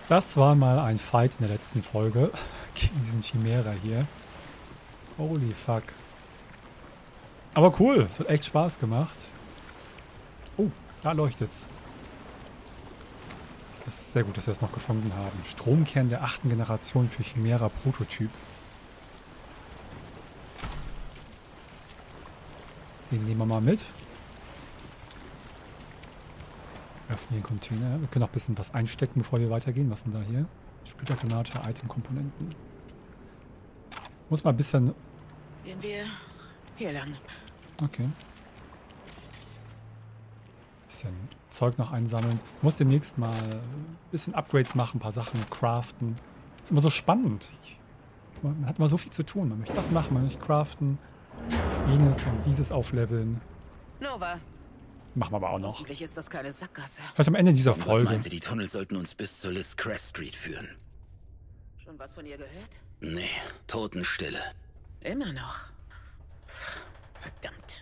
Das war mal ein Fight in der letzten Folge gegen diesen Chimera hier. Holy fuck. Aber cool, es hat echt Spaß gemacht. Oh, da leuchtet's. Das ist sehr gut, dass wir das noch gefunden haben. Stromkern der 8. Generation für Chimera Prototyp. Den nehmen wir mal mit. Öffnen den Container. Wir können auch ein bisschen was einstecken, bevor wir weitergehen. Was ist denn da hier? Splittergranate, Item-Komponenten. Muss mal ein bisschen... Gehen wir hier lang. Okay. Bisschen Zeug noch einsammeln. Muss demnächst mal ein bisschen Upgrades machen, ein paar Sachen craften. Ist immer so spannend. Man hat immer so viel zu tun. Man möchte das machen, man möchte craften, jenes und dieses aufleveln. Nova. Machen wir aber auch noch. Hoffentlich ist das keine Sackgasse. Vielleicht am Ende dieser Songbird Folge. meinte, die Tunnel sollten uns bis zur Liz Crest Street führen. Schon was von ihr gehört? Nee, Totenstille. Immer noch. Verdammt.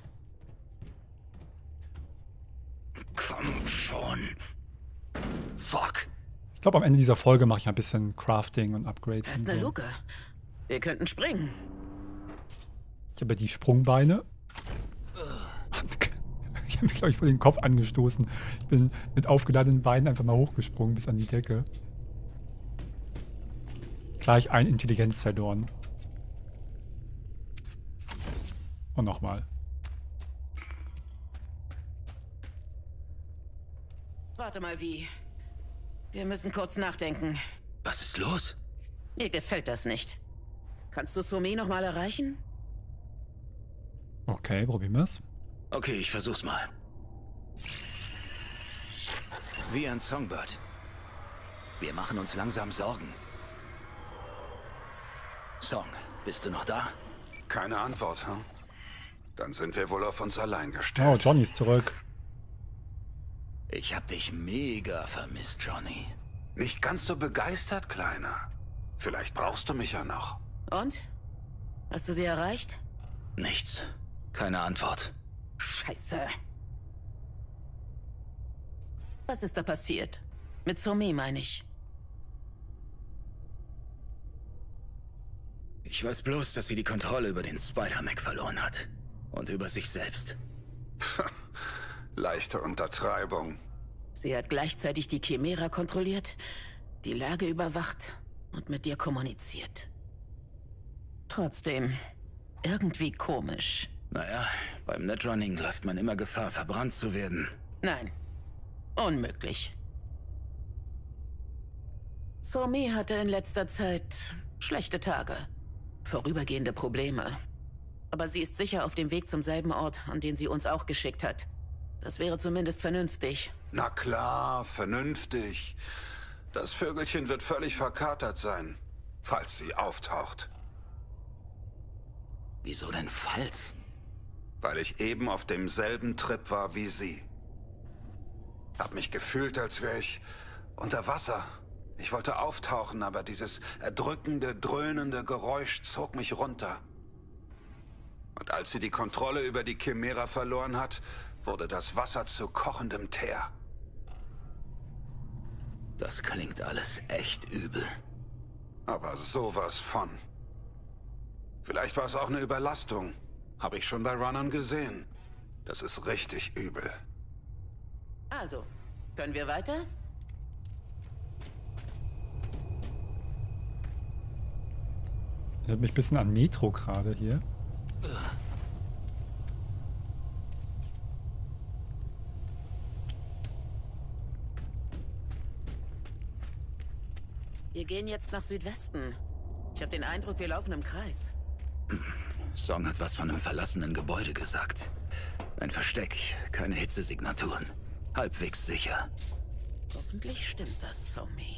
Komm schon. Fuck. Ich glaube, am Ende dieser Folge mache ich ein bisschen Crafting und Upgrades. Da ist Und eine so. Luke. Wir könnten springen. Ich habe ja die Sprungbeine. Ich habe mich, glaube ich, vor den Kopf angestoßen. Ich bin mit aufgeladenen Beinen einfach mal hochgesprungen bis an die Decke. Gleich ein Intelligenz verloren. Und nochmal. Warte mal, wie? Wir müssen kurz nachdenken. Was ist los? Mir gefällt das nicht. Kannst du Somi noch mal erreichen? Okay, probieren wir es. Okay, ich versuch's mal. Wie ein Songbird. Wir machen uns langsam Sorgen. Song, bist du noch da? Keine Antwort, hm? Dann sind wir wohl auf uns allein Oh, gestellt. Johnny ist zurück. Ich hab dich mega vermisst, Johnny. Nicht ganz so begeistert, Kleiner. Vielleicht brauchst du mich ja noch. Und? Hast du sie erreicht? Nichts. Keine Antwort. Scheiße. Was ist da passiert? Mit Somi, meine ich. Ich weiß bloß, dass sie die Kontrolle über den Spider-Mac verloren hat. Und über sich selbst. Leichte Untertreibung. Sie hat gleichzeitig die Chimera kontrolliert, die Lage überwacht und mit dir kommuniziert. Trotzdem, irgendwie komisch. Naja, beim Netrunning läuft man immer Gefahr, verbrannt zu werden. Nein, unmöglich. Somi hatte in letzter Zeit schlechte Tage, vorübergehende Probleme. Aber sie ist sicher auf dem Weg zum selben Ort, an den sie uns auch geschickt hat. Das wäre zumindest vernünftig. Na klar, vernünftig. Das Vögelchen wird völlig verkatert sein, falls sie auftaucht. Wieso denn falls? Weil ich eben auf demselben Trip war wie sie. Hab mich gefühlt, als wäre ich unter Wasser. Ich wollte auftauchen, aber dieses erdrückende, dröhnende Geräusch zog mich runter. Und als sie die Kontrolle über die Chimera verloren hat, wurde das Wasser zu kochendem Teer. Das klingt alles echt übel. Aber sowas von. Vielleicht war es auch eine Überlastung. Habe ich schon bei Runnern gesehen. Das ist richtig übel. Also, können wir weiter? Erinnert mich ein bisschen an Metro gerade hier. Wir gehen jetzt nach Südwesten. Ich habe den Eindruck, wir laufen im Kreis. Song hat was von einem verlassenen Gebäude gesagt. Ein Versteck, keine Hitzesignaturen. Halbwegs sicher. Hoffentlich stimmt das, Somi.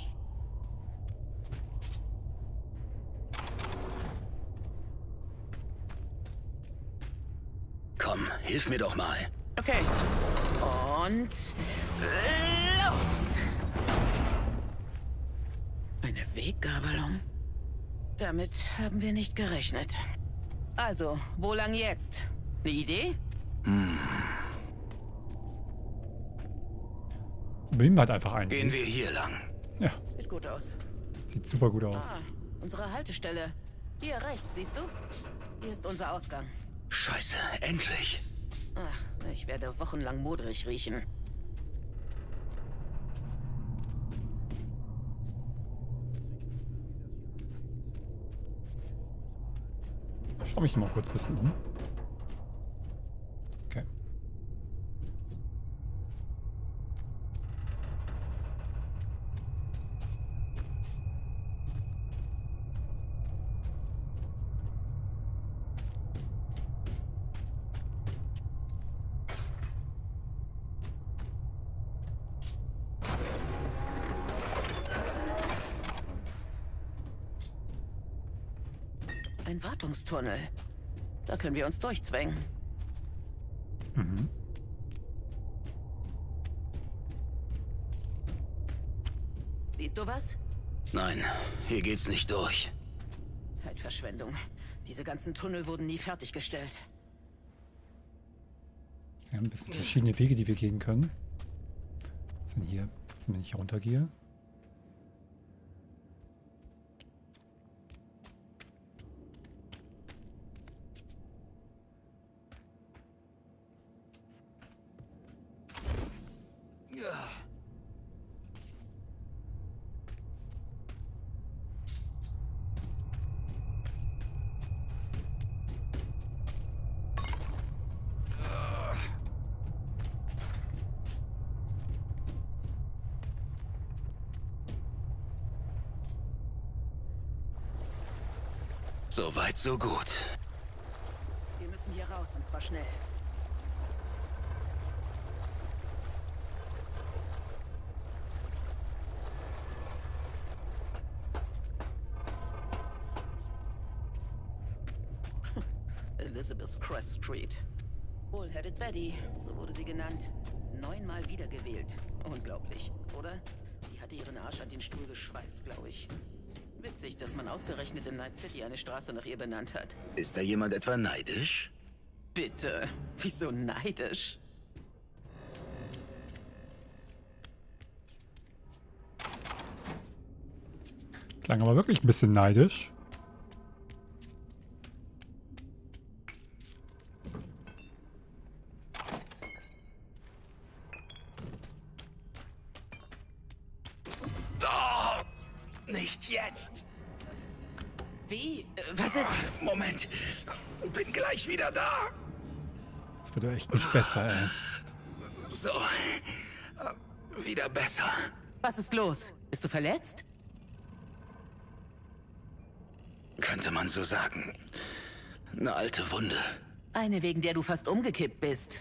Komm, hilf mir doch mal. Okay. Und los! Eine Weggabelung? Damit haben wir nicht gerechnet. Also, wo lang jetzt? Eine Idee? Probieren wir halt einfach einen. Gehen wir hier lang. Ja, Sieht gut aus. sieht super gut aus. Ah, unsere Haltestelle. Hier rechts, siehst du? Hier ist unser Ausgang. Scheiße, endlich. Ach, ich werde wochenlang modrig riechen. Schau mich mal kurz ein bisschen um. Okay. Ein Wartungstunnel. Da können wir uns durchzwängen. Mhm. Siehst du was? Nein, hier geht's nicht durch. Zeitverschwendung. Diese ganzen Tunnel wurden nie fertiggestellt. Wir haben ein bisschen verschiedene Wege, die wir gehen können. Was ist denn hier? Wenn ich hier runtergehe. So weit, so gut. Wir müssen hier raus, und zwar schnell. Elizabeth Crest Street. Bullheaded Betty, so wurde sie genannt. 9-mal wiedergewählt. Unglaublich, oder? Die hatte ihren Arsch an den Stuhl geschweißt, glaube ich. Witzig, dass man ausgerechnet in Night City eine Straße nach ihr benannt hat. Ist da jemand etwa neidisch? Bitte, wieso neidisch? Klang aber wirklich ein bisschen neidisch. Oh, nicht jetzt. Wie? Was ist... Moment. Bin gleich wieder da. Das wird ja echt nicht besser, ey. So. Wieder besser. Was ist los? Bist du verletzt? Könnte man so sagen. Eine alte Wunde. Eine, wegen der du fast umgekippt bist.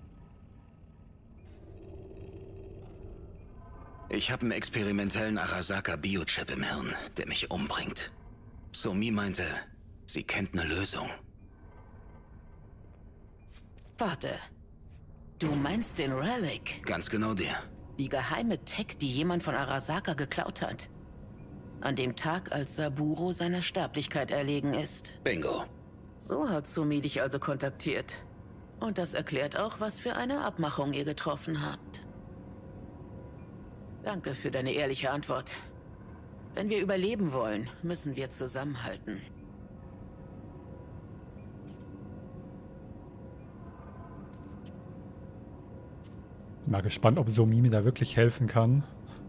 Ich habe einen experimentellen Arasaka-Biochip im Hirn, der mich umbringt. Somi meinte, sie kennt eine Lösung. Warte. Du meinst den Relic? Ganz genau der. Die geheime Tech, die jemand von Arasaka geklaut hat. An dem Tag, als Saburo seiner Sterblichkeit erlegen ist. Bingo. So hat Sumi dich also kontaktiert. Und das erklärt auch, was für eine Abmachung ihr getroffen habt. Danke für deine ehrliche Antwort. Wenn wir überleben wollen, müssen wir zusammenhalten. Bin mal gespannt, ob Somi mir da wirklich helfen kann.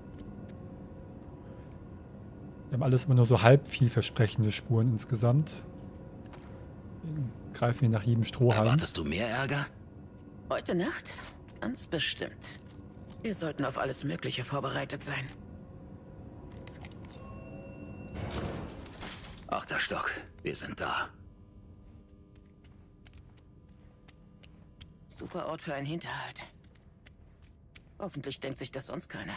Wir haben alles immer nur so halb vielversprechende Spuren insgesamt. Deswegen greifen wir nach jedem Strohhalm. Erwartest du mehr Ärger? Heute Nacht? Ganz bestimmt. Wir sollten auf alles Mögliche vorbereitet sein. 8. Stock. Wir sind da. Super Ort für einen Hinterhalt. Hoffentlich denkt sich das sonst keiner.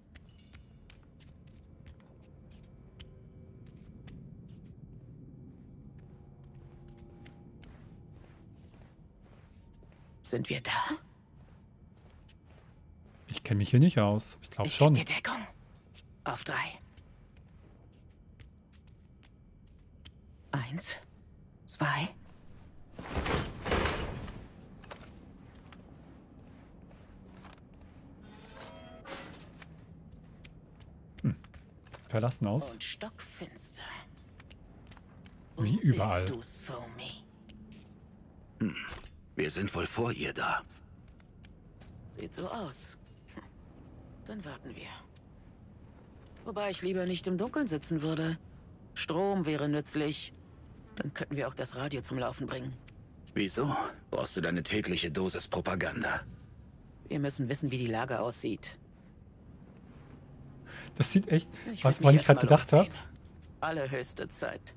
Sind wir da? Ich kenne mich hier nicht aus. Ich glaube Ich schon. geb dir Deckung. Auf 3. 1, 2. Verlassen aus. Und stockfinster. Wie überall. Bist du, Somi? Wir sind wohl vor ihr da. Sieht so aus. Dann warten wir. Wobei ich lieber nicht im Dunkeln sitzen würde. Strom wäre nützlich. Dann könnten wir auch das Radio zum Laufen bringen. Wieso? Brauchst du deine tägliche Dosis Propaganda? Wir müssen wissen, wie die Lage aussieht. Das sieht echt, Ich was würd mich ich gerade erst mal gedacht habe, umziehen. Allerhöchste Zeit.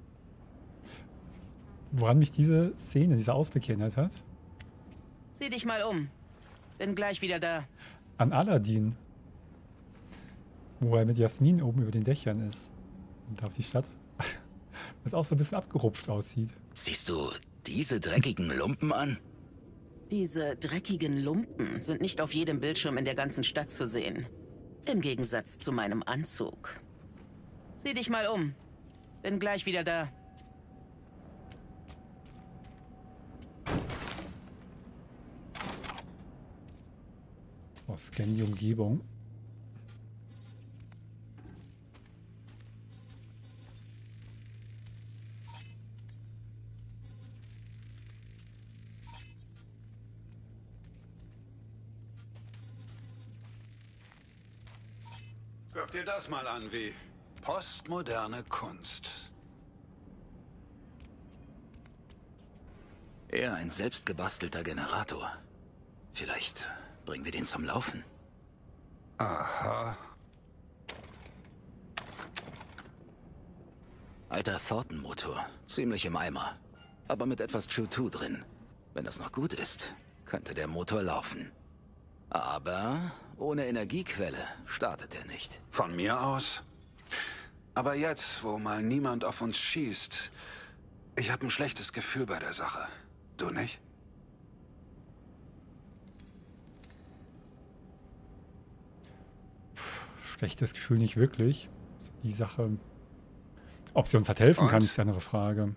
woran mich diese Szene, dieser Ausblick erinnert hat. Sieh dich mal um. Bin gleich wieder da. An Aladdin. Wo er mit Jasmin oben über den Dächern ist. Und auf die Stadt. Was auch so ein bisschen abgerupft aussieht. Siehst du diese dreckigen Lumpen an? Diese dreckigen Lumpen sind nicht auf jedem Bildschirm in der ganzen Stadt zu sehen. Im Gegensatz zu meinem Anzug. Sieh dich mal um. Bin gleich wieder da. Oh, scan die Umgebung. Guck dir das mal an, wie postmoderne Kunst. Eher ein selbstgebastelter Generator. Vielleicht bringen wir den zum Laufen. Aha. Alter Thornton-Motor. Ziemlich im Eimer. Aber mit etwas True 2 drin. Wenn das noch gut ist, könnte der Motor laufen. Aber ohne Energiequelle startet er nicht. Von mir aus? Aber jetzt, wo mal niemand auf uns schießt, ich habe ein schlechtes Gefühl bei der Sache. Du nicht? Schlechtes Gefühl nicht wirklich. Die Sache, ob sie uns halt helfen kann, Und? ist ja eine andere Frage.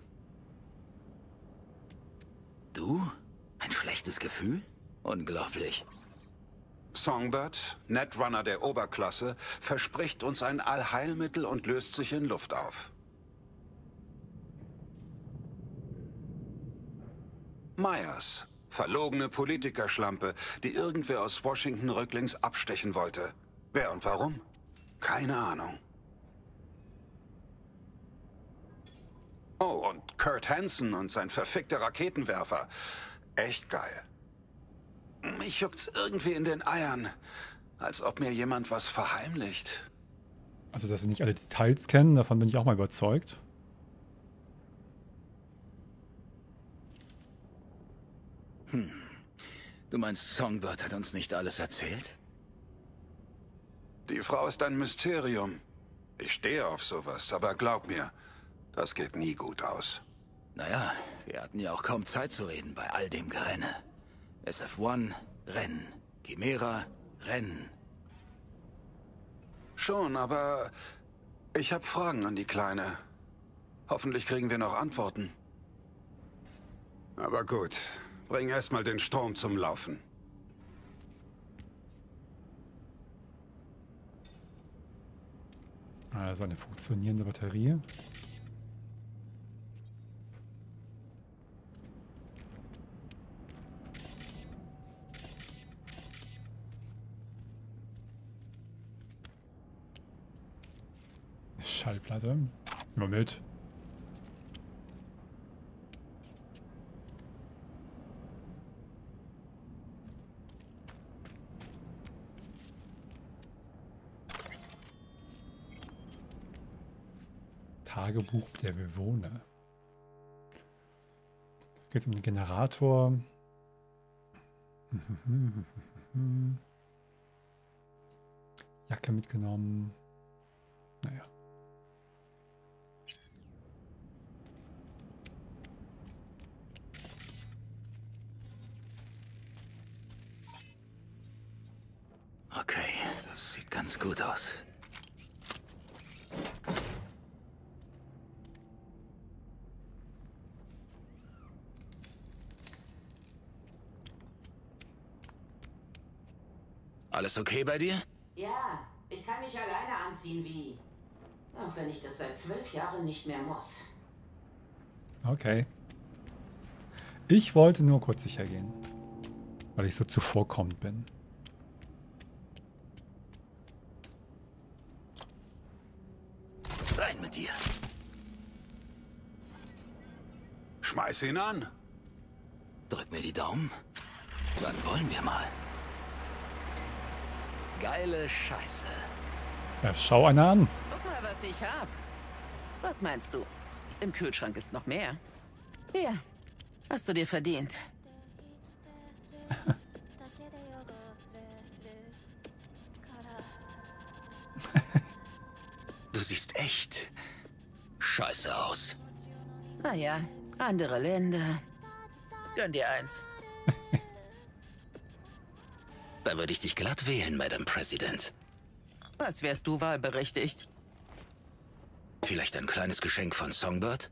Du? Ein schlechtes Gefühl? Unglaublich. Songbird, Netrunner der Oberklasse, verspricht uns ein Allheilmittel und löst sich in Luft auf. Myers, verlogene Politikerschlampe, die irgendwer aus Washington rücklings abstechen wollte. Wer und warum? Keine Ahnung. Oh, und Kurt Hansen und sein verfickter Raketenwerfer. Echt geil. Mich juckt's irgendwie in den Eiern, als ob mir jemand was verheimlicht. Also, dass wir nicht alle Details kennen, davon bin ich auch mal überzeugt. Du meinst, Songbird hat uns nicht alles erzählt? Die Frau ist ein Mysterium. Ich stehe auf sowas, aber glaub mir, das geht nie gut aus. Naja, wir hatten ja auch kaum Zeit zu reden bei all dem Gerenne. SF-1, Rennen. Chimera, Rennen. Schon, aber ich habe Fragen an die Kleine. Hoffentlich kriegen wir noch Antworten. Aber gut, bring erstmal den Sturm zum Laufen. Also eine funktionierende Batterie. Eine Schallplatte. Immer mit. Tagebuch der Bewohner. Geht um den Generator. Jacke mitgenommen. Naja. Okay, das sieht ganz gut aus. Alles okay bei dir? Ja, ich kann mich mich alleine anziehen, wie. Auch wenn ich das seit 12 Jahren nicht mehr muss. Okay. Ich wollte nur kurz sicher gehen, weil ich so zuvorkommend bin. Rein mit dir. Schmeiß ihn an. Drück mir die Daumen. Dann wollen wir mal. Geile Scheiße. Ja, schau einer an. Guck mal, was ich hab. Was meinst du? Im Kühlschrank ist noch mehr. Hier, hast du dir verdient. Du siehst echt scheiße aus. Naja, andere Länder. Gönn dir eins. Da würde ich dich glatt wählen, Madam President. Als wärst du wahlberechtigt. Vielleicht ein kleines Geschenk von Songbird?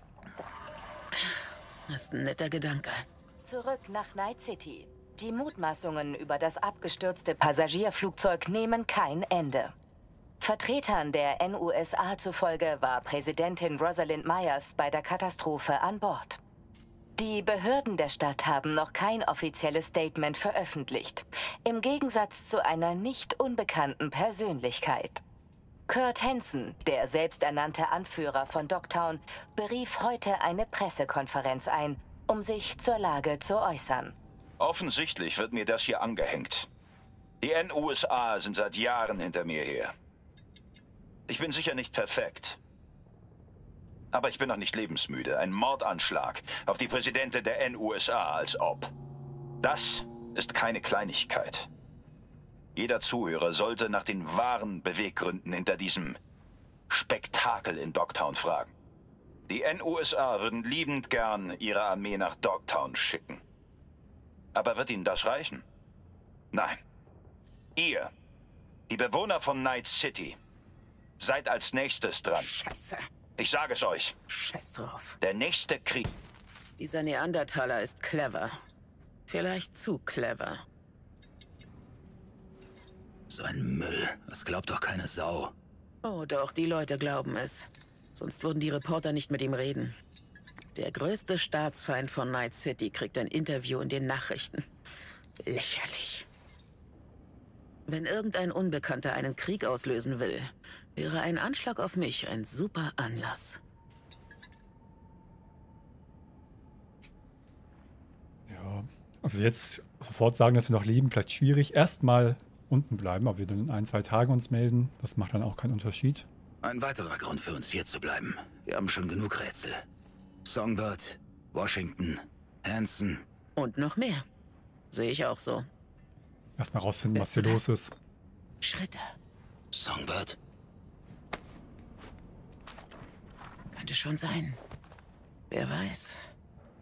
Das ist ein netter Gedanke. Zurück nach Night City. Die Mutmaßungen über das abgestürzte Passagierflugzeug nehmen kein Ende. Vertretern der NUSA zufolge war Präsidentin Rosalind Myers bei der Katastrophe an Bord. Die Behörden der Stadt haben noch kein offizielles Statement veröffentlicht, im Gegensatz zu einer nicht unbekannten Persönlichkeit. Kurt Hansen, der selbsternannte Anführer von Dogtown, berief heute eine Pressekonferenz ein, um sich zur Lage zu äußern. Offensichtlich wird mir das hier angehängt. Die NUSA sind seit Jahren hinter mir her. Ich bin sicher nicht perfekt. Aber ich bin noch nicht lebensmüde. Ein Mordanschlag auf die Präsidentin der NUSA, als ob. Das ist keine Kleinigkeit. Jeder Zuhörer sollte nach den wahren Beweggründen hinter diesem Spektakel in Dogtown fragen. Die NUSA würden liebend gern ihre Armee nach Dogtown schicken. Aber wird ihnen das reichen? Nein. Ihr, die Bewohner von Night City, seid als nächstes dran. Scheiße. Ich sage es euch. Scheiß drauf. Der nächste Krieg. Dieser Neandertaler ist clever. Vielleicht zu clever. So ein Müll. Das glaubt doch keine Sau. Oh doch, die Leute glauben es. Sonst würden die Reporter nicht mit ihm reden. Der größte Staatsfeind von Night City kriegt ein Interview in den Nachrichten. Lächerlich. Wenn irgendein Unbekannter einen Krieg auslösen will, wäre ein Anschlag auf mich ein super Anlass. Ja, also jetzt sofort sagen, dass wir noch leben, vielleicht schwierig. Erstmal unten bleiben, ob wir dann in 1, 2 Tagen uns melden. Das macht dann auch keinen Unterschied. Ein weiterer Grund für uns hier zu bleiben. Wir haben schon genug Rätsel. Songbird, Washington, Hansen. Und noch mehr. Sehe ich auch so. Erstmal rausfinden, was Weißt hier du los das? ist. Schritte. Songbird? Könnte schon sein. Wer weiß.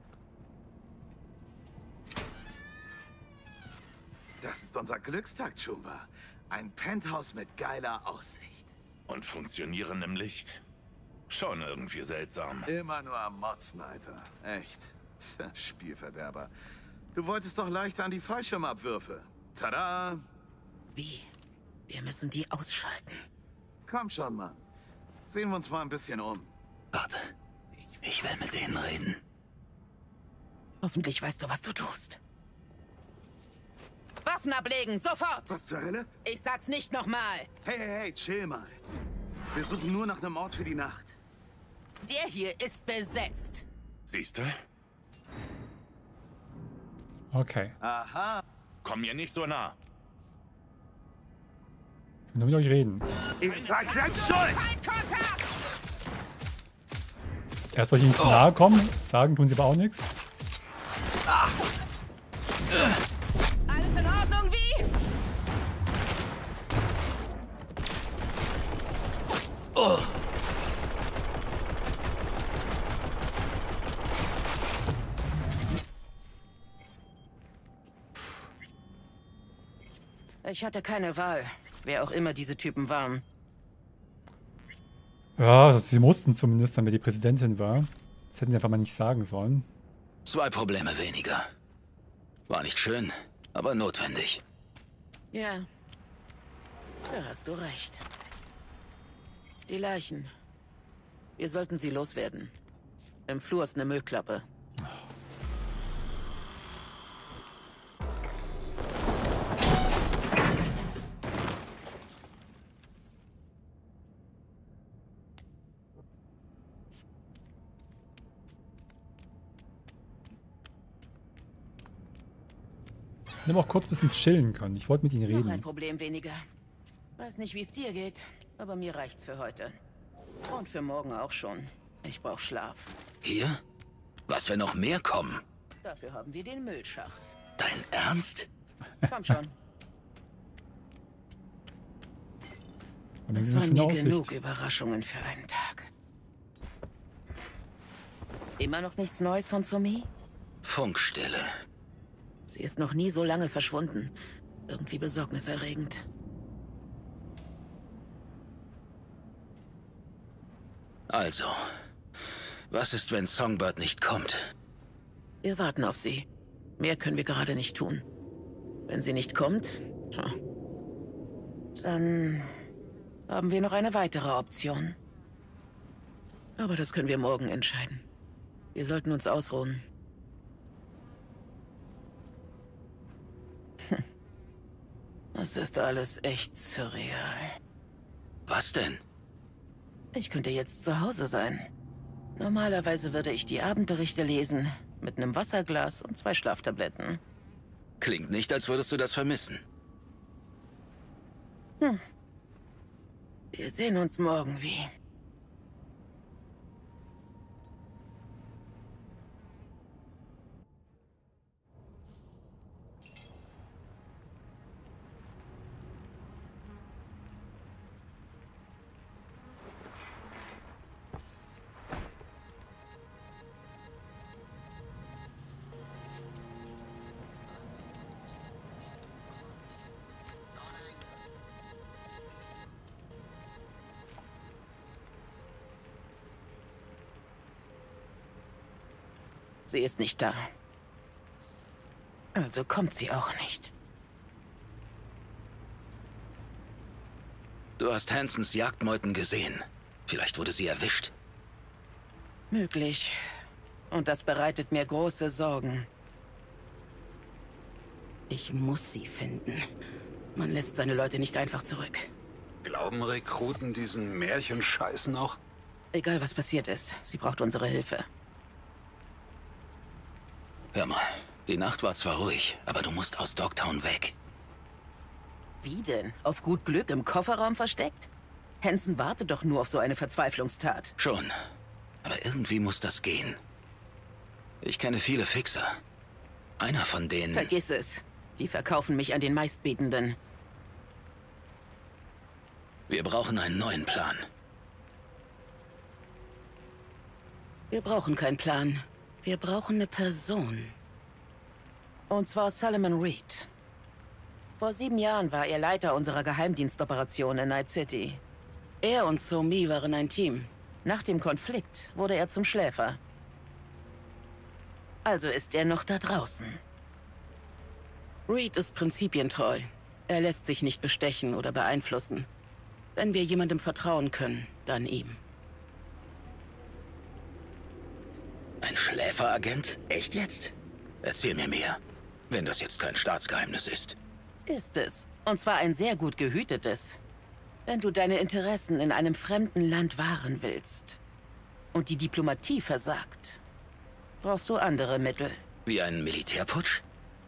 Das ist unser Glückstag, Chumba. Ein Penthouse mit geiler Aussicht. Und funktionierendem Licht. Schon irgendwie seltsam. Immer nur am Motzen, Alter. Echt. Spielverderber. Du wolltest doch leicht an die Fallschirmabwürfe. Tada! Wie? Wir müssen die ausschalten. Komm schon, Mann. Sehen wir uns mal ein bisschen um. Warte. Ich will mit denen reden. Hoffentlich weißt du, was du tust. Waffen ablegen, sofort! Was zur Hölle? Ich sag's nicht nochmal. Hey, chill mal. Wir suchen nur nach einem Ort für die Nacht. Der hier ist besetzt. Siehst du? Okay. Aha. Komm mir nicht so nah. Ich will nur mit euch reden. Ihr seid selbst schuld! Feindkontakt! Erst euch ihnen zu nahe kommen, sagen tun sie aber auch nichts. Alles in Ordnung, wie? Ich hatte keine Wahl, wer auch immer diese Typen waren. Ja, sie mussten zumindest dann, wer die Präsidentin war. Das hätten sie einfach mal nicht sagen sollen. 2 Probleme weniger. War nicht schön, aber notwendig. Ja. Da hast du recht. Die Leichen. Wir sollten sie loswerden. Im Flur ist eine Müllklappe. Wir haben auch kurz ein bisschen chillen können. Ich wollte mit Ihnen Noch ein reden. Problem weniger. Weiß nicht, wie es dir geht, aber mir reicht's für heute. Und für morgen auch schon. Ich brauche Schlaf. Hier? Was, wenn noch mehr kommen? Dafür haben wir den Müllschacht. Dein Ernst? Komm schon. Und dann Es eine waren schöne mir Aussicht. genug Überraschungen für einen Tag. Immer noch nichts Neues von Sumi? Funkstille. Sie ist noch nie so lange verschwunden. Irgendwie besorgniserregend. Also, was ist, wenn Songbird nicht kommt? Wir warten auf sie. Mehr können wir gerade nicht tun. Wenn sie nicht kommt, dann haben wir noch eine weitere Option. Aber das können wir morgen entscheiden. Wir sollten uns ausruhen. Das ist alles echt surreal. Was denn? Ich könnte jetzt zu Hause sein. Normalerweise würde ich die Abendberichte lesen, mit einem Wasserglas und 2 Schlaftabletten. Klingt nicht, als würdest du das vermissen. Wir sehen uns morgen wie. Sie ist nicht da. Also kommt sie auch nicht. Du hast Hansons Jagdmeuten gesehen. Vielleicht wurde sie erwischt. Möglich. Und das bereitet mir große Sorgen. Ich muss sie finden. Man lässt seine Leute nicht einfach zurück. Glauben Rekruten diesen Märchenscheiß noch? Egal was passiert ist, sie braucht unsere Hilfe. Hör mal, die Nacht war zwar ruhig, aber du musst aus Dogtown weg. Wie denn? Auf gut Glück im Kofferraum versteckt? Hansen wartet doch nur auf so eine Verzweiflungstat. Schon. Aber irgendwie muss das gehen. Ich kenne viele Fixer. Einer von denen... Vergiss es. Die verkaufen mich an den Meistbietenden. Wir brauchen einen neuen Plan. Wir brauchen keinen Plan. Wir brauchen eine Person. Und zwar Solomon Reed. Vor 7 Jahren war er Leiter unserer Geheimdienstoperation in Night City. Er und Sumi waren ein Team. Nach dem Konflikt wurde er zum Schläfer. Also ist er noch da draußen. Reed ist prinzipientreu. Er lässt sich nicht bestechen oder beeinflussen. Wenn wir jemandem vertrauen können, dann ihm. Ein Schläferagent? Echt jetzt? Erzähl mir mehr. Wenn das jetzt kein Staatsgeheimnis ist. Ist es. Und zwar ein sehr gut gehütetes. Wenn du deine Interessen in einem fremden Land wahren willst und die Diplomatie versagt, brauchst du andere Mittel. Wie ein Militärputsch?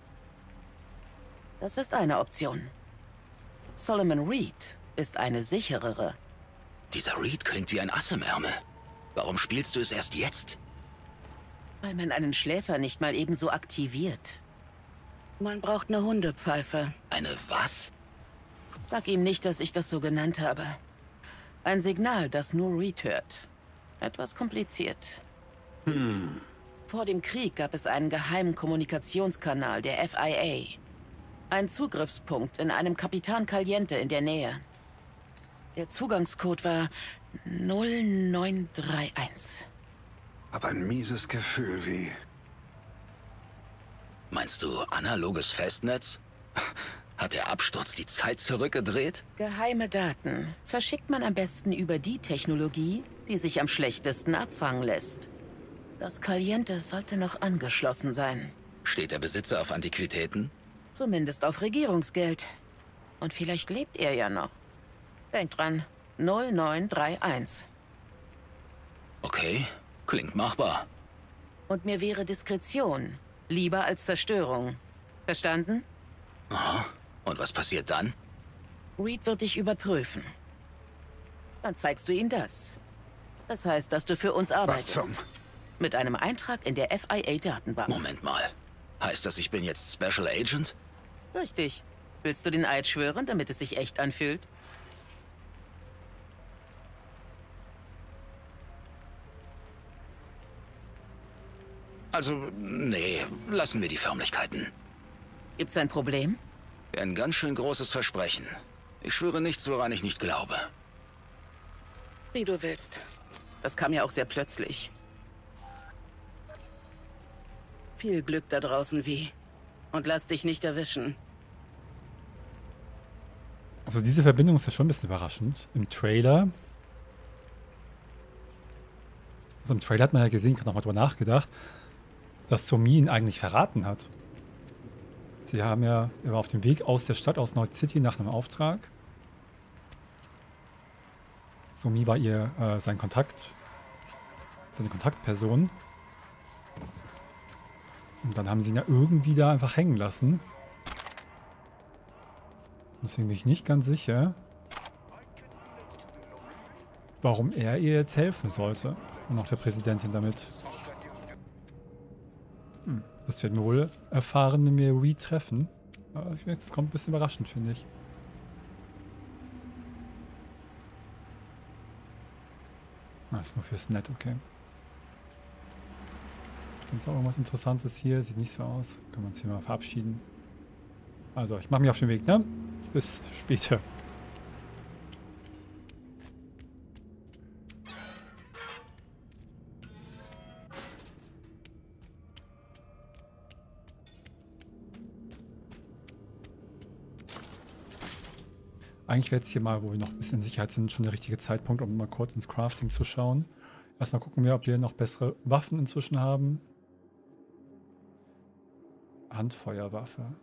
Das ist eine Option. Solomon Reed ist eine sicherere. Dieser Reed klingt wie ein Ass im Ärmel. Warum spielst du es erst jetzt? Weil man einen Schläfer nicht mal ebenso aktiviert. Man braucht eine Hundepfeife. Eine was? Sag ihm nicht, dass ich das so genannt habe. Ein Signal, das nur Reed hört. Etwas kompliziert. Vor dem Krieg gab es einen geheimen Kommunikationskanal der FIA. Ein Zugriffspunkt in einem Capitan Caliente in der Nähe. Der Zugangscode war 0931. Hab ein mieses Gefühl wie... Meinst du analoges Festnetz? Hat der Absturz die Zeit zurückgedreht? Geheime Daten verschickt man am besten über die Technologie, die sich am schlechtesten abfangen lässt. Das Caliente sollte noch angeschlossen sein. Steht der Besitzer auf Antiquitäten? Zumindest auf Regierungsgeld. Und vielleicht lebt er ja noch. Denk dran, 0931. Okay, klingt machbar. Und mir wäre Diskretion lieber als Zerstörung. Verstanden? Aha. Und was passiert dann? Reed wird dich überprüfen. Dann zeigst du ihm das. Das heißt, dass du für uns arbeitest. Mit einem Eintrag in der FIA-Datenbank. Moment mal. Heißt das, ich bin jetzt Special Agent? Richtig. Willst du den Eid schwören, damit es sich echt anfühlt? Also, nee, lassen wir die Förmlichkeiten. Gibt's ein Problem? Ein ganz schön großes Versprechen. Ich schwöre nichts, woran ich nicht glaube. Wie du willst. Das kam ja auch sehr plötzlich. Viel Glück da draußen, Wie. Und lass dich nicht erwischen. Also diese Verbindung ist ja schon ein bisschen überraschend. Im Trailer. Also im Trailer hat man ja gesehen, ich habe nochmal drüber nachgedacht, dass Somi ihn eigentlich verraten hat. Sie haben ja, er war auf dem Weg aus der Stadt, aus Night City nach einem Auftrag. Somi war ihr seine Kontaktperson. Und dann haben sie ihn ja irgendwie da einfach hängen lassen. Deswegen bin ich nicht ganz sicher, warum er ihr jetzt helfen sollte. Und auch der Präsidentin damit. Das werden wir wohl erfahren, wenn wir Reed treffen. Aber das kommt ein bisschen überraschend, finde ich. Ist nur fürs Net, okay. Ist auch irgendwas Interessantes hier? Sieht nicht so aus. Können wir uns hier mal verabschieden. Also, ich mache mich auf den Weg, ne? Bis später. Eigentlich wäre jetzt hier mal, wo wir noch ein bisschen in Sicherheit sind, schon der richtige Zeitpunkt, um mal kurz ins Crafting zu schauen. Erstmal gucken wir, ob wir noch bessere Waffen inzwischen haben. Handfeuerwaffe.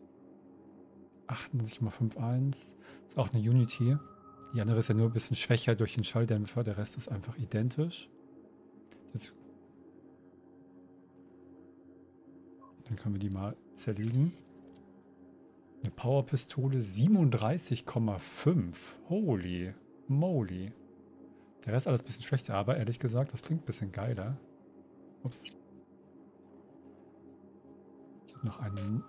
98,51. Ist auch eine Unity. Die andere ist ja nur ein bisschen schwächer durch den Schalldämpfer. Der Rest ist einfach identisch. Jetzt dann können wir die mal zerlegen. Eine Powerpistole 37,5. Holy moly. Der Rest alles ein bisschen schlechter, aber ehrlich gesagt, das klingt ein bisschen geiler. Ups. Ich habe noch einen.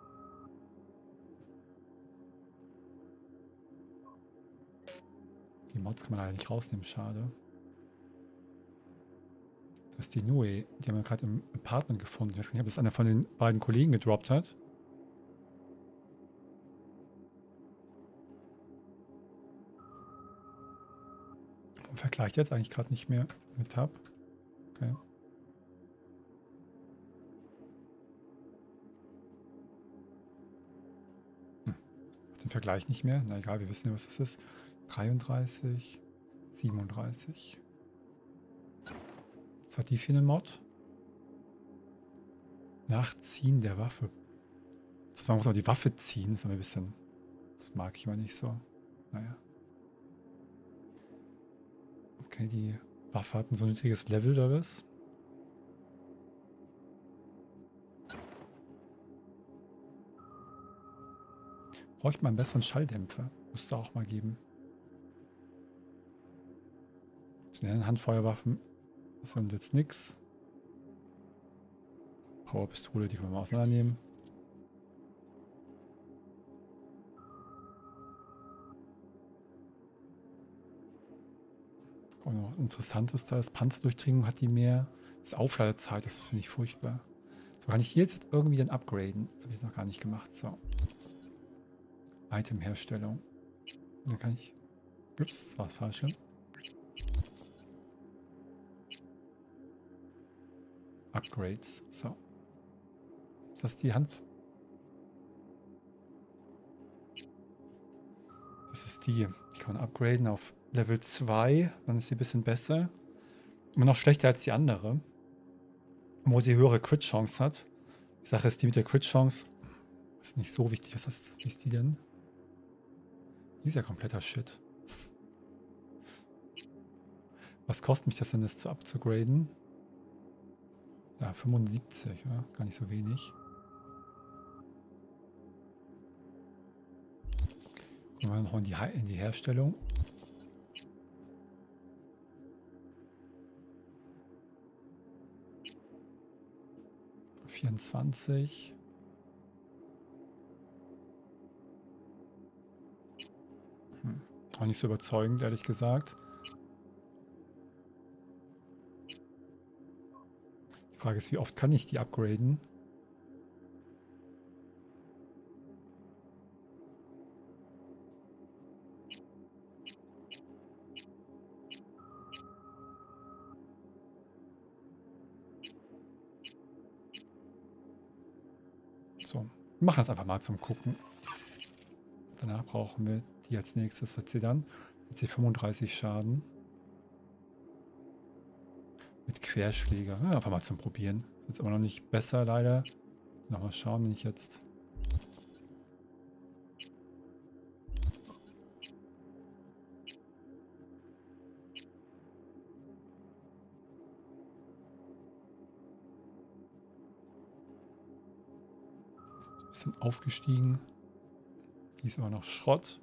Die Mods kann man leider nicht rausnehmen, schade. Das ist die Nue. Die haben wir gerade im Apartment gefunden. Ich weiß nicht, ob das einer von den beiden Kollegen gedroppt hat. Vergleicht jetzt eigentlich gerade nicht mehr mit Tab. Okay. Den Vergleich nicht mehr. Na egal, wir wissen ja, was das ist. 33, 37. Was hat die für einen Mod? Nachziehen der Waffe. Das heißt, man muss aber die Waffe ziehen. Das ist aber ein bisschen. Das mag ich mal nicht so. Naja. Okay, die Waffe hat ein so niedriges Level oder was? Bräuchte man einen besseren Schalldämpfer. Müsste auch mal geben. Zu den Handfeuerwaffen ist dann jetzt nichts. Powerpistole, die können wir mal auseinandernehmen. Und noch was Interessantes da ist, Panzerdurchdringung hat die mehr. Das ist Aufladezeit, das finde ich furchtbar. So, kann ich hier jetzt irgendwie dann upgraden. Das habe ich jetzt noch gar nicht gemacht. So. Itemherstellung. Dann kann ich. Ups, das war das Falsche. Upgrades. So. Ist das die Hand? Das ist die. Die kann man upgraden auf Level 2. Dann ist sie ein bisschen besser. Immer noch schlechter als die andere. Wo sie höhere Crit-Chance hat. Die Sache ist, die mit der Crit-Chance ist nicht so wichtig. Wie ist die denn? Die ist ja kompletter Shit. Was kostet mich das denn, das zu upgraden? Ja, 75, ja, gar nicht so wenig. Gehen wir noch in die Herstellung. Auch nicht so überzeugend, ehrlich gesagt. Die Frage ist, wie oft kann ich die upgraden? So, wir machen das einfach mal zum Gucken. Danach brauchen wir die als nächstes. Wird sie dann? Hat sie 35 Schaden. Mit Querschläger. Ja, einfach mal zum Probieren. Ist jetzt aber noch nicht besser, leider. Nochmal schauen, wenn ich jetzt... Ein bisschen aufgestiegen. Die ist aber noch Schrott.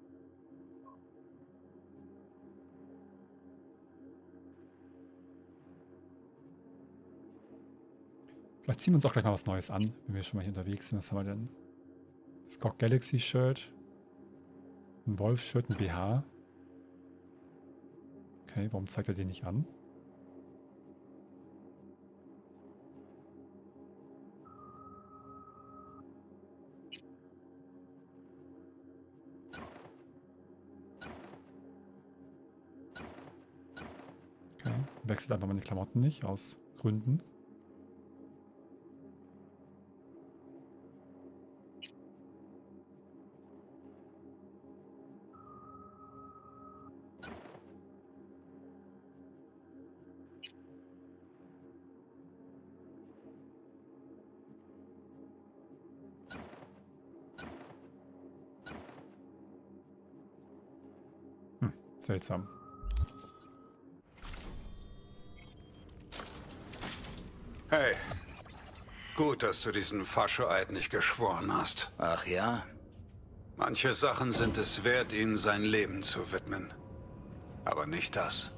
Vielleicht ziehen wir uns auch gleich mal was Neues an, wenn wir schon mal hier unterwegs sind. Was haben wir denn? Das GOG Galaxy Shirt. Ein Wolf Shirt, ein BH. Okay, warum zeigt er den nicht an? Okay, wechselt einfach meine Klamotten nicht, aus Gründen. Seltsam. Hey, gut, dass du diesen Faschoeid nicht geschworen hast. Ach ja? Manche Sachen sind es wert, ihnen sein Leben zu widmen. Aber nicht das.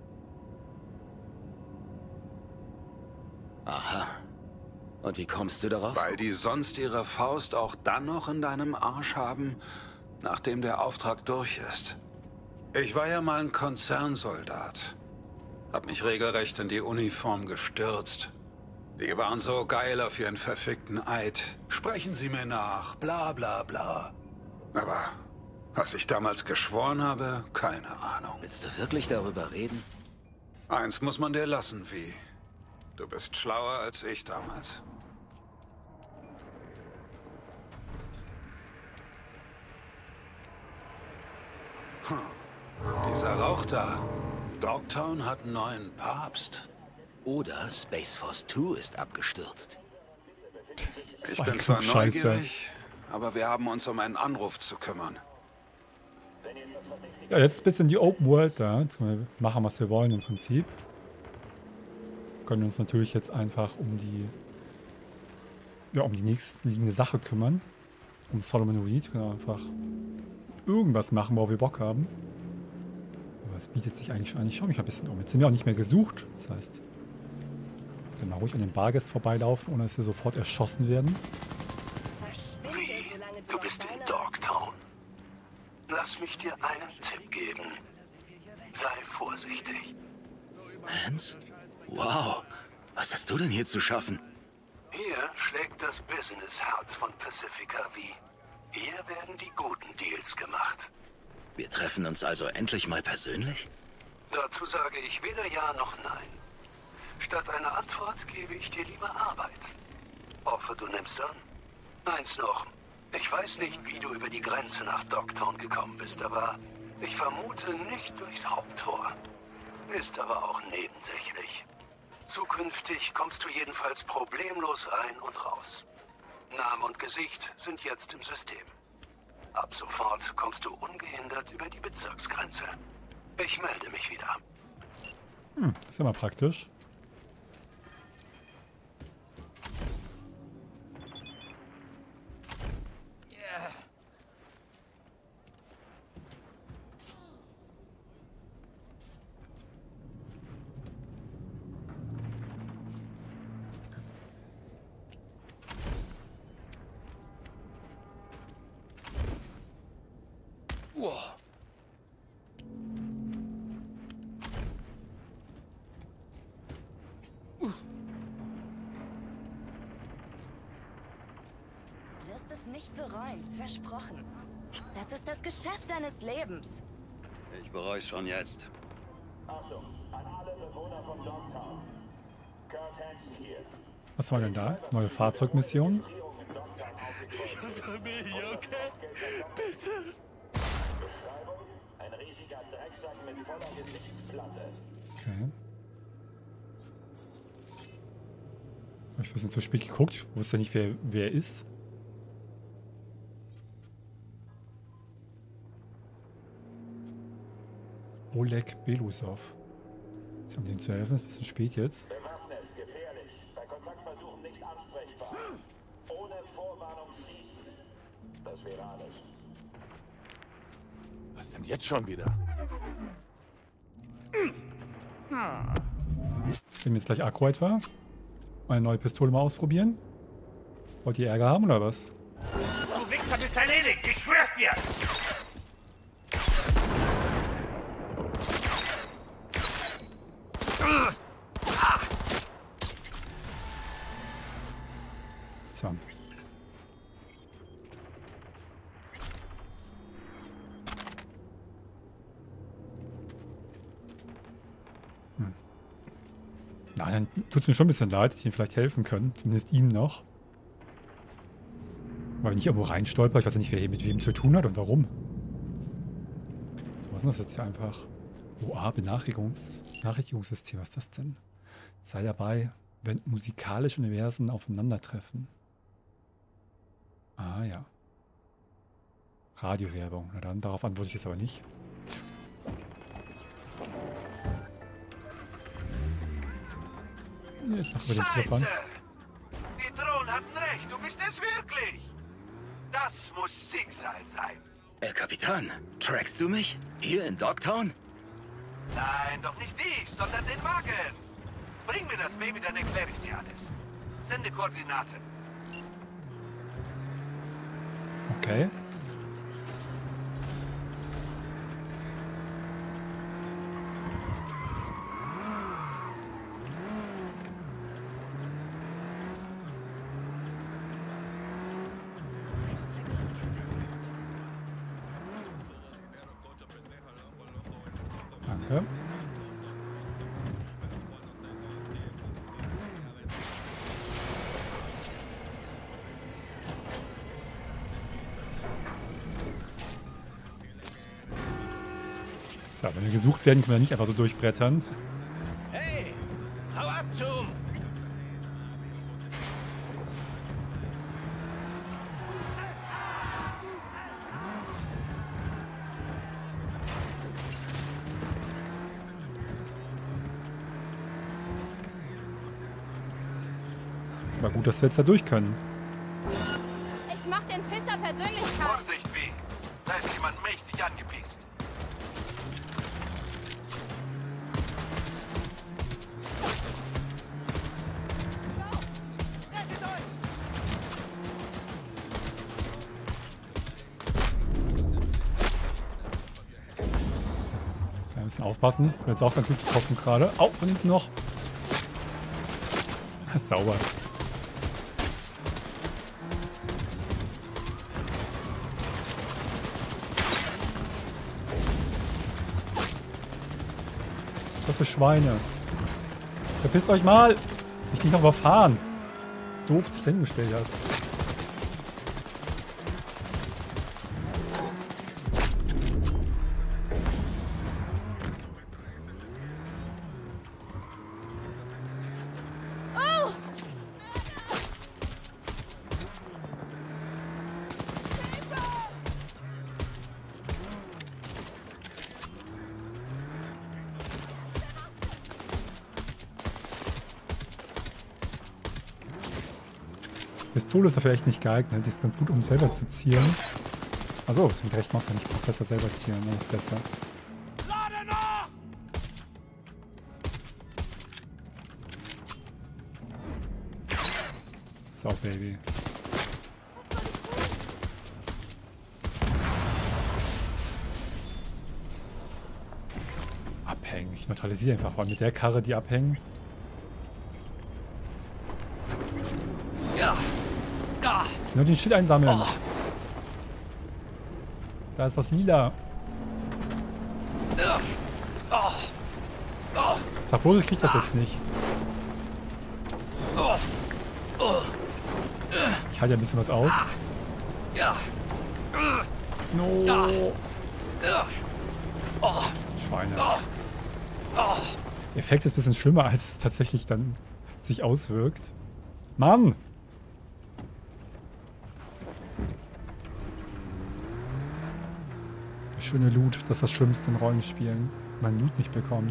Aha. Und wie kommst du darauf? Weil die sonst ihre Faust auch dann noch in deinem Arsch haben, nachdem der Auftrag durch ist. Ich war ja mal ein Konzernsoldat. Hab mich regelrecht in die Uniform gestürzt. Die waren so geil auf ihren verfickten Eid. Sprechen Sie mir nach, bla bla bla. Aber was ich damals geschworen habe, keine Ahnung. Willst du wirklich darüber reden? Eins muss man dir lassen, Vi. Du bist schlauer als ich damals. Dieser Rauch da. Dogtown hat einen neuen Papst. Oder Space Force 2 ist abgestürzt. Ich bin zwar neugierig, aber wir haben uns um einen Anruf zu kümmern. Ja, jetzt ein bisschen die Open World da. Jetzt können wir machen, was wir wollen im Prinzip. Wir können uns natürlich jetzt einfach um die nächstliegende Sache kümmern. Um Solomon Reed. Können wir einfach irgendwas machen, worauf wir Bock haben. Aber es bietet sich eigentlich schon an. Ich schaue mich mal ein bisschen um. Jetzt sind wir auch nicht mehr gesucht. Das heißt, wir können mal ruhig an den Bargästen vorbeilaufen, ohne dass wir sofort erschossen werden. Wie? Du bist in Dogtown. Lass mich dir einen Tipp geben. Sei vorsichtig. Hans? Wow. Was hast du denn hier zu schaffen? Hier schlägt das Business-Herz von Pacifica V. Hier werden die guten Deals gemacht. Wir treffen uns also endlich mal persönlich? Dazu sage ich weder Ja noch Nein. Statt einer Antwort gebe ich dir lieber Arbeit. Hoffe, du nimmst an. Eins noch. Ich weiß nicht, wie du über die Grenze nach Dogtown gekommen bist, aber ich vermute nicht durchs Haupttor. Ist aber auch nebensächlich. Zukünftig kommst du jedenfalls problemlos rein und raus. Name und Gesicht sind jetzt im System. Ab sofort kommst du ungehindert über die Bezirksgrenze. Ich melde mich wieder. Das ist ja mal praktisch. Wirst es nicht bereuen, versprochen. Das ist das Geschäft deines Lebens. Ich bereue es schon jetzt. Achtung, an alle Bewohner von Dogtown. Kurt Hansen hier. Was war denn da? Neue Fahrzeugmission? Familie, okay? Bitte. Beschreibung: ein riesiger Drecksack mit voller Gesichtsplatte. Okay. Hab ich ein bisschen zu spät geguckt. Ich wusste nicht, wer er ist. Oleg Belousov. Sie haben dem zu helfen, ist ein bisschen spät jetzt. Bewaffnet, gefährlich. Bei Kontaktversuchen nicht ansprechbar. Ohne Vorwarnung schießen. Das wäre alles. Was denn jetzt schon wieder? Ich bin jetzt gleich Akku etwa. Meine neue Pistole mal ausprobieren. Wollt ihr Ärger haben oder was? Du Wichser bist erledigt, ich schwör's dir! So. Na, dann tut es mir schon ein bisschen leid, dass ich ihm vielleicht helfen können. Zumindest ihm noch. Aber wenn ich irgendwo reinstolper, ich weiß ja nicht, wer hier mit wem zu tun hat und warum. So, was ist das jetzt hier einfach? OA, Benachrichtigungssystem, was ist das denn? Sei dabei, wenn musikalische Universen aufeinandertreffen. Ah ja. Radiowerbung. Na dann, darauf antworte ich jetzt aber nicht. Jetzt noch über den Treffern. Die Drohnen hatten recht, du bist es wirklich! Das muss Schicksal sein. Kapitän, trackst du mich? Hier in Dogtown? Nein, doch nicht ich, sondern den Wagen. Bring mir das Baby, dann erkläre ich dir alles. Sende Koordinaten. Okay. Danke. So, wenn wir gesucht werden, können wir nicht einfach so durchbrettern. Hey, hau ab, Zoom! War gut, dass wir jetzt da durch können. Ich mach den Pisser persönlich kalt. Vorsicht, wie? Da ist jemand mächtig angepisst. Ein bisschen aufpassen. Ich bin jetzt auch ganz gut getroffen gerade. Au, von hinten noch. Sauber. Was für Schweine. Verpisst euch mal. Dass ich dich noch überfahren. Doof, dass du hingestellt hast. Pistole ist dafür echt nicht geeignet. Die ist ganz gut, um selber zu zielen. Achso, mit recht machst du nicht besser selber zielen, ne? Ist besser. So, Baby. Abhängen. Ich neutralisiere einfach mal mit der Karre, die abhängen. Nur den Shit einsammeln. Da ist was lila. Sag bloß, ich krieg das jetzt nicht. Ich halte ja ein bisschen was aus. No. Schweine. Der Effekt ist ein bisschen schlimmer, als es tatsächlich dann sich auswirkt. Mann! Der schöne Loot, das ist das Schlimmste in Rollenspielen. Man Loot nicht bekommt.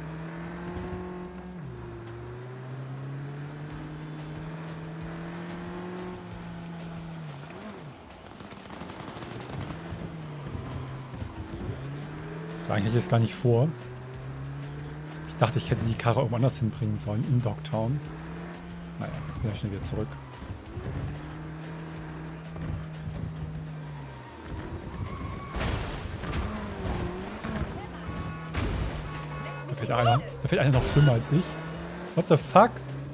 Eigentlich hätte ich es gar nicht vor. Ich dachte, ich hätte die Karre irgendwo anders hinbringen sollen, in Dogtown. Naja, ich bin ja schnell wieder zurück. Da fährt einer noch schlimmer als ich. What the fuck?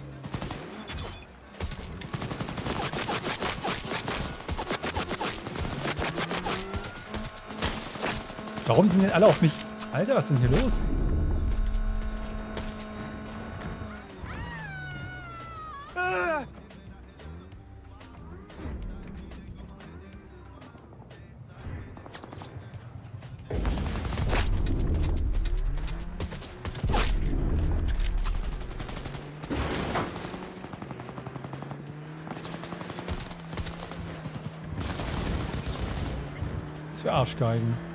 Warum sind denn alle auf mich? Alter, was ist denn hier los? Das wäre Arschgeigen.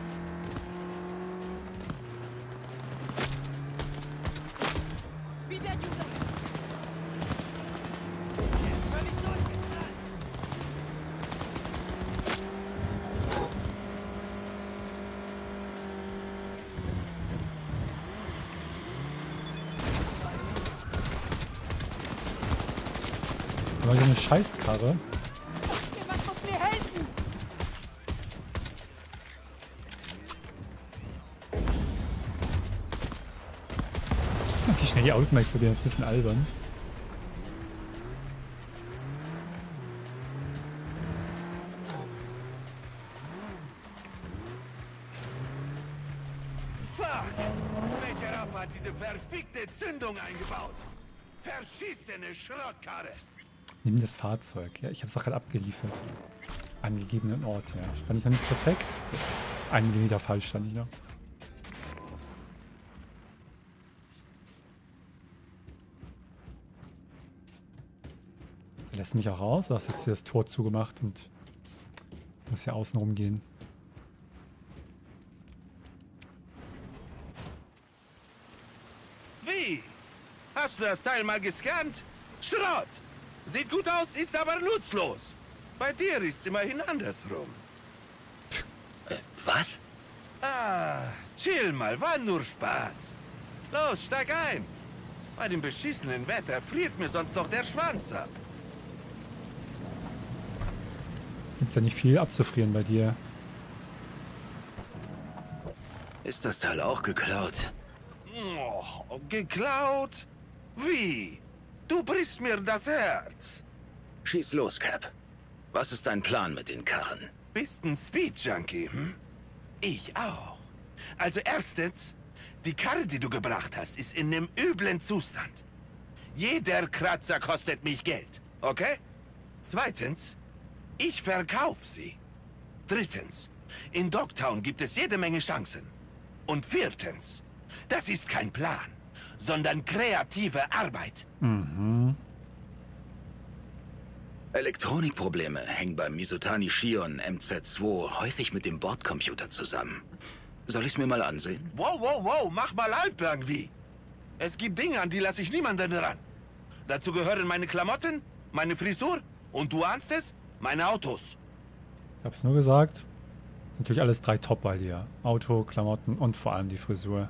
Aber so eine Scheißkarre. Jemand muss mir helfen! Wie schnell die Autos mal explodieren, das ist ein bisschen albern. Fuck! Welcher Raff hat diese verfickte Zündung eingebaut? Verschissene Schrottkarre! Nimm das Fahrzeug. Ja, ich habe es auch gerade abgeliefert. Angegebenen Ort, ja. Stand ich noch nicht perfekt? Jetzt 1 Millimeter falsch stand ich noch. Der lässt mich auch raus. Du hast jetzt hier das Tor zugemacht und muss ja außen rumgehen. Wie? Hast du das Teil mal gescannt? Schrott! Sieht gut aus, ist aber nutzlos. Bei dir ist's immerhin andersrum. Was? Ah, chill mal, war nur Spaß. Los, steig ein. Bei dem beschissenen Wetter friert mir sonst noch der Schwanz ab. Gibt's ja nicht viel abzufrieren bei dir. Ist das Teil auch geklaut? Oh, geklaut? Wie? Du brichst mir das Herz. Schieß los, Cap. Was ist dein Plan mit den Karren? Bist ein Speed-Junkie, hm? Ich auch. Also erstens, die Karre, die du gebracht hast, ist in einem üblen Zustand. Jeder Kratzer kostet mich Geld, okay? Zweitens, ich verkaufe sie. Drittens, in Dogtown gibt es jede Menge Chancen. Und viertens, das ist kein Plan, sondern kreative Arbeit. Mhm. Elektronikprobleme hängen beim Misutani Shion MZ2 häufig mit dem Bordcomputer zusammen. Soll ich's mir mal ansehen? Wow, wow, wow, mach mal halb irgendwie. Es gibt Dinge, an die lasse ich niemanden ran. Dazu gehören meine Klamotten, meine Frisur Und du ahnst es? Meine Autos. Ich hab's nur gesagt. Ist natürlich alles 3 top bei dir. Auto, Klamotten und vor allem die Frisur.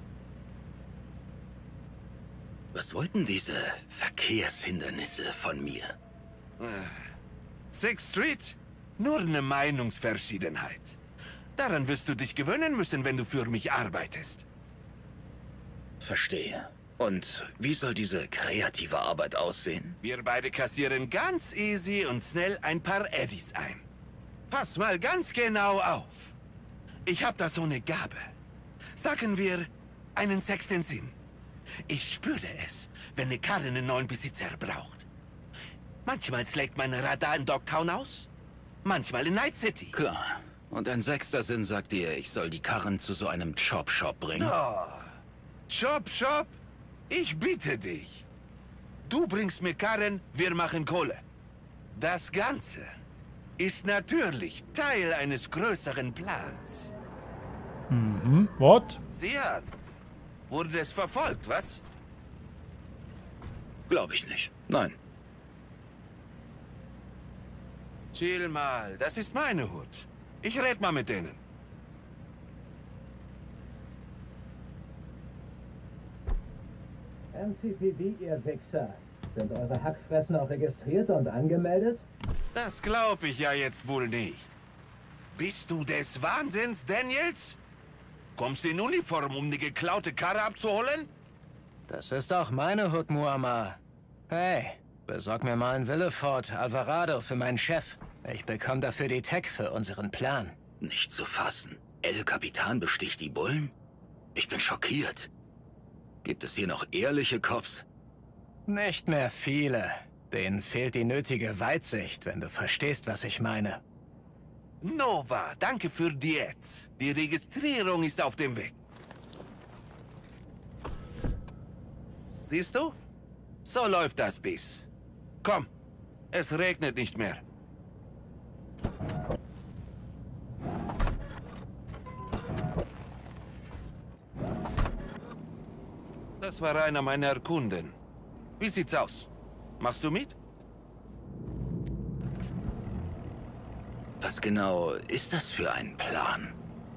Was wollten diese Verkehrshindernisse von mir? Sixth Street? Nur eine Meinungsverschiedenheit. Daran wirst du dich gewöhnen müssen, wenn du für mich arbeitest. Verstehe. Und wie soll diese kreative Arbeit aussehen? Wir beide kassieren ganz easy und schnell ein paar Eddies ein. Pass mal ganz genau auf. Ich hab da so eine Gabe. Sagen wir, einen sechsten Sinn. Ich spüre es, wenn eine Karre einen neuen Besitzer braucht. Manchmal schlägt mein Radar in Dogtown aus, manchmal in Night City. Klar. Und ein 6. Sinn sagt dir, ich soll die Karren zu so einem Chop-Shop bringen. Oh. Chop-Shop? Ich bitte dich. Du bringst mir Karren, wir machen Kohle. Das Ganze ist natürlich Teil eines größeren Plans. Mhm. What? Sieh an. Wurde es verfolgt, was? Glaube ich nicht. Nein. Chill mal, das ist meine Hut. Ich red mal mit denen. MCPD, ihr Wichser. Sind eure Hackfressen auch registriert und angemeldet? Das glaub ich ja jetzt wohl nicht. Bist du des Wahnsinns, Daniels? Kommst du in Uniform, um die geklaute Karre abzuholen? Das ist auch meine Hut, Muammar. Hey, besorg mir mal einen Willeford Alvarado für meinen Chef. Ich bekomme dafür die Tech für unseren Plan. Nicht zu fassen. El Capitan besticht die Bullen? Ich bin schockiert. Gibt es hier noch ehrliche Cops? Nicht mehr viele. Denen fehlt die nötige Weitsicht, wenn du verstehst, was ich meine. Nova, danke für die Ads. Die Registrierung ist auf dem Weg. Siehst du? So läuft das bis. Komm, es regnet nicht mehr. Das war einer meiner Kunden. Wie sieht's aus? Machst du mit? Was genau ist das für ein Plan?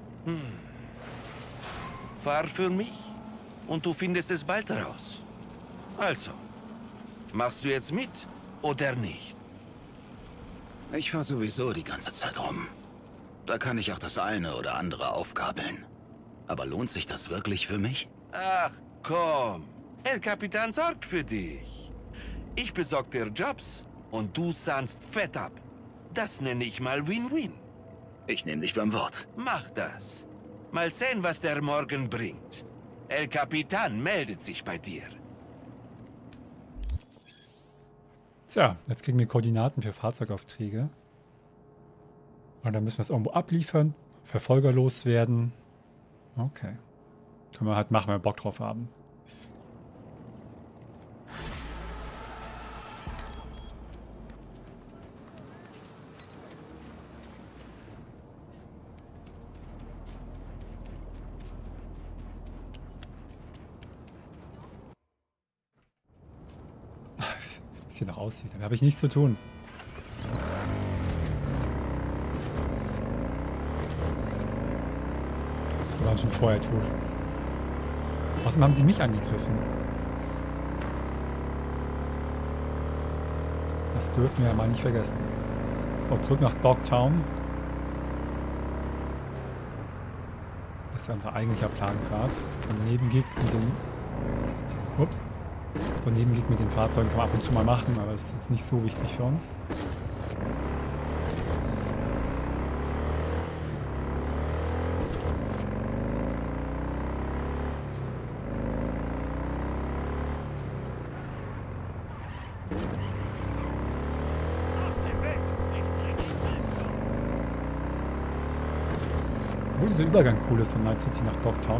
Fahr für mich und du findest es bald raus. Also, machst du jetzt mit oder nicht? Ich fahr sowieso die ganze Zeit rum. Da kann ich auch das eine oder andere aufgabeln. Aber lohnt sich das wirklich für mich? Ach komm, El Capitan sorgt für dich. Ich besorg dir Jobs und du sahnst fett ab. Das nenne ich mal Win-Win. Ich nehme dich beim Wort. Mach das. Mal sehen, was der Morgen bringt. El Capitan meldet sich bei dir. Tja, jetzt kriegen wir Koordinaten für Fahrzeugaufträge. Und dann müssen wir es irgendwo abliefern, Verfolger loswerden. Okay. Können wir halt machen, wenn wir Bock drauf haben. Wie es hier noch aussieht, damit habe ich nichts zu tun. Die waren schon vorher tot. Außerdem haben sie mich angegriffen. Das dürfen wir ja mal nicht vergessen. So, zurück nach Dogtown. Das ist ja unser eigentlicher Plan gerade. So ein Nebengig mit den... Ups. So ein Nebengig mit den Fahrzeugen kann man ab und zu mal machen, aber ist jetzt nicht so wichtig für uns. Obwohl dieser Übergang cool ist von Night City nach Dogtown.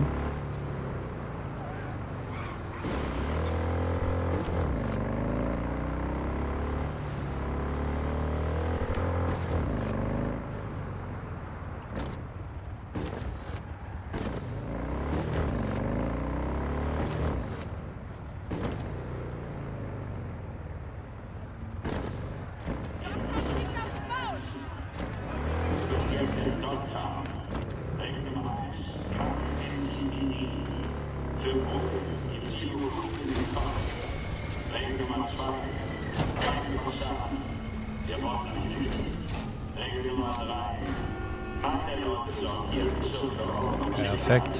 Perfekt.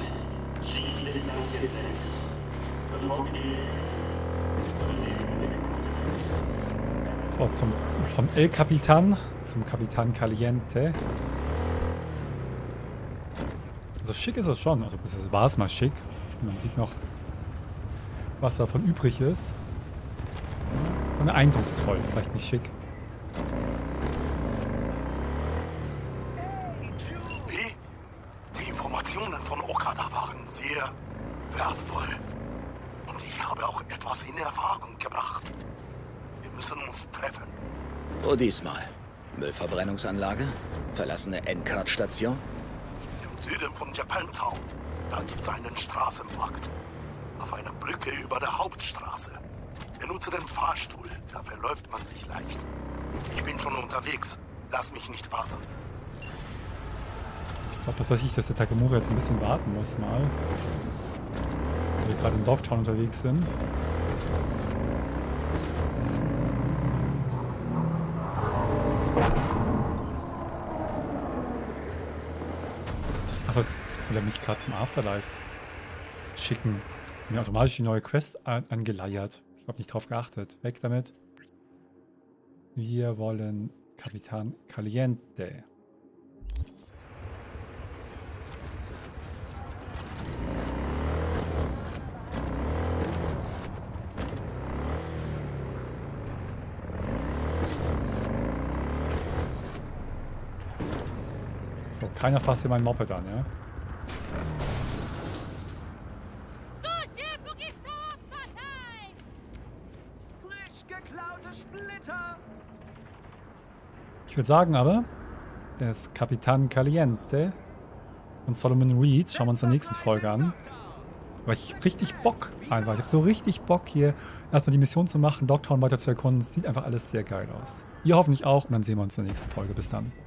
So, vom El Capitan zum Capitan Caliente. Also schick ist es schon. Also war es mal schick. Man sieht noch, was davon übrig ist. Und eindrucksvoll, vielleicht nicht schick. Die Informationen von Okada waren sehr wertvoll. Und ich habe auch etwas in Erfahrung gebracht. Wir müssen uns treffen. Wo diesmal? Müllverbrennungsanlage? Verlassene N-Card-Station? Im Süden von Japantown. Da gibt's einen Straßenmarkt. Auf einer Brücke über der Hauptstraße. Benutze den Fahrstuhl, da verläuft man sich leicht. Ich bin schon unterwegs. Lass mich nicht warten. Ich glaube tatsächlich, dass der Takamura jetzt ein bisschen warten muss mal. Weil wir gerade in Dogtown unterwegs sind. Achso, jetzt will er mich gerade zum Afterlife schicken. Mir automatisch die neue Quest angeleiert. Ich habe nicht drauf geachtet. Weg damit. Wir wollen Capitan Caliente. So, keiner fasst hier mein Moped an, ja? Ich würde sagen aber, das Capitan Caliente und Solomon Reed schauen wir uns in der nächsten Folge an. Weil ich richtig Bock einfach. Ich habe so richtig Bock hier erstmal die Mission zu machen, Dogtown weiter zu erkunden. Es sieht einfach alles sehr geil aus. Ihr hoffentlich auch und dann sehen wir uns in der nächsten Folge. Bis dann.